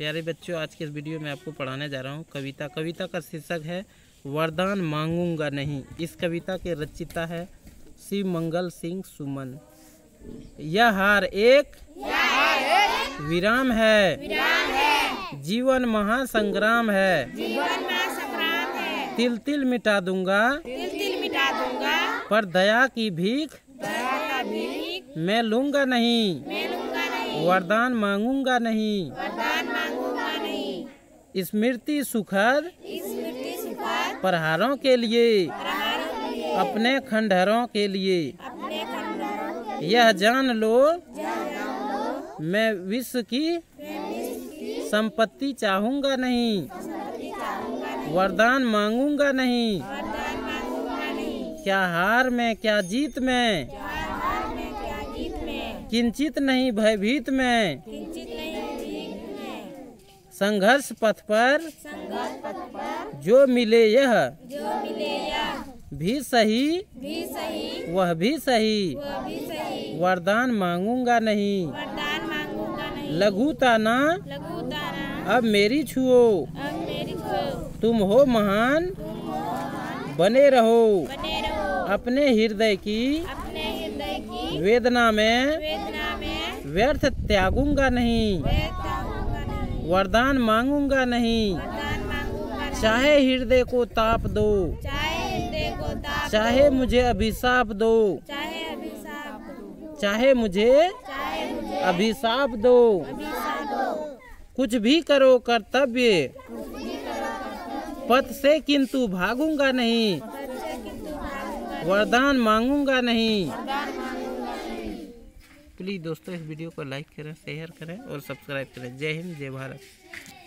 प्यारे बच्चों, आज के इस वीडियो में आपको पढ़ाने जा रहा हूँ कविता। कविता का शीर्षक है वरदान मांगूंगा नहीं। इस कविता के रचयिता है शिव मंगल सिंह सुमन। यह हार एक विराम है, जीवन महासंग्राम है। तिल तिल मिटा दूंगा, पर दया की भीख मैं लूंगा नहीं। वरदान मांगूंगा नहीं। स्मृति सुखद प्रहारों के लिए, अपने खंडहरों के लिए। यह जान लो मैं विश्व की संपत्ति चाहूंगा नहीं। वरदान मांगूंगा नहीं। क्या हार में क्या जीत में, किंचित नहीं भयभीत में। संघर्ष पथ पर जो मिले यह भी सही, वह भी सही। वरदान मांगूंगा नहीं। लघुता ना अब मेरी छुओ, तुम हो महान बने रहो। अपने हृदय की वेदना में व्यर्थ त्यागूंगा नहीं। वरदान मांगूंगा नहीं। चाहे हृदय को ताप दो, चाहे मुझे अभिशाप दो, चाहे मुझे अभिशाप दो। कुछ भी करो कर्तव्य पथ से, किंतु भागूंगा नहीं। वरदान मांगूंगा नहीं। प्लीज़ दोस्तों, इस वीडियो को लाइक करें, शेयर करें और सब्सक्राइब करें। जय हिंद, जय भारत।